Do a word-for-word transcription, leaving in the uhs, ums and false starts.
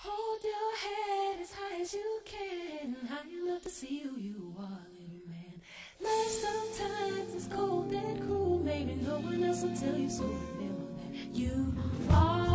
Hold your head as high as you can, high enough to see who you are, little man. Life sometimes is cold and cruel, maybe no one else will tell you, so remember that you are